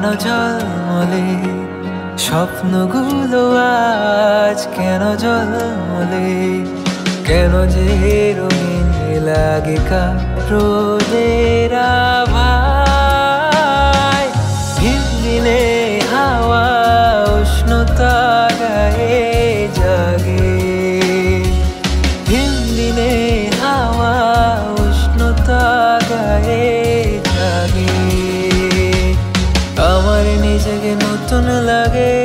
প্রাণ ঝলমলে, স্বপ্নগুলো আজ কেন ঝলমলে, কেন যে রঙিন লাগে রোদের আভায়। হিমদিনে হাওয়া উষ্ণতা গায়ে জাগে, হিমদিনে হাওয়া উষ্ণতা গায়ে জাগে। আমার নিজেকে নতুন লাগে,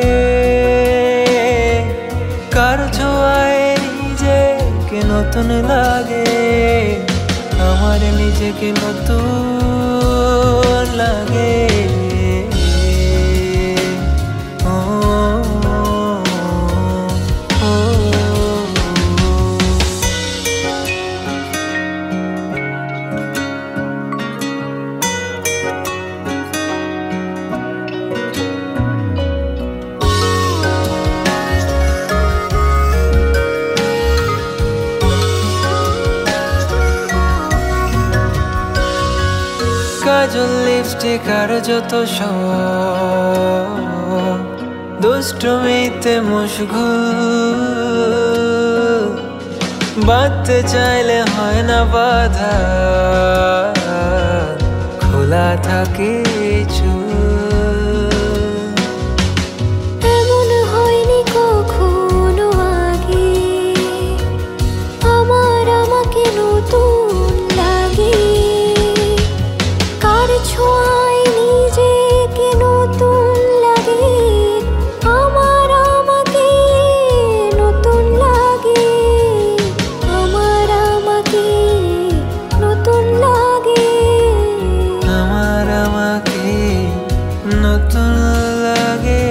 কার ছোঁয়ায় নিজেকে নতুন লাগে, আমার নিজেকে নতুন লাগে। কাজল লিপস্টিক আর যত সব দুষ্টুমিতে মশগুল, বাঁধতে চাইলে হয় না বাধা, খোলা থাকে চুল। এমন হয়নি কখনো আগে, আমার আমাকে নতুন লাগে, ছোঁয়ায় নিজেকে নতুন লাগে, আমার আমাকে নতুন লাগে, আমার আমাকে নতুন লাগে, আমার আমাকে নতুন লাগে।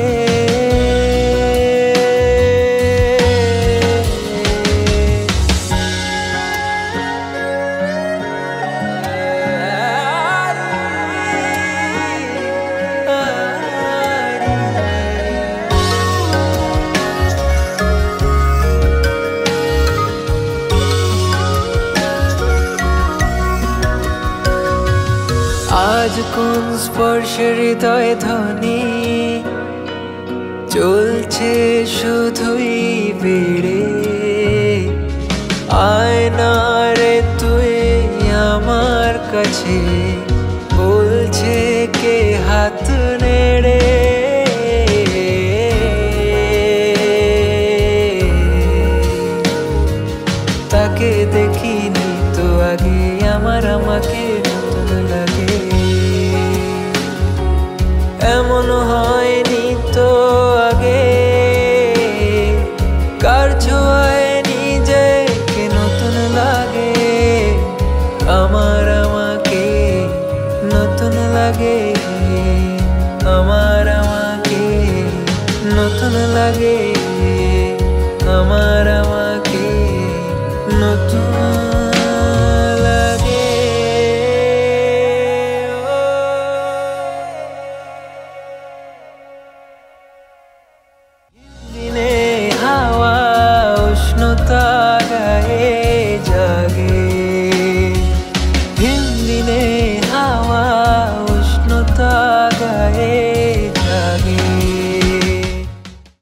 আজ কোন স্পর্শে হৃদয় ধ্বনি চলছে শুধুই বেড়ে, আয়না রে তুই আমার কাছে, বলছে কে হাত নেড়ে। তাকে দেখিনি তো আগে, আমার আমাকে নতুন লাগে। এমন হয়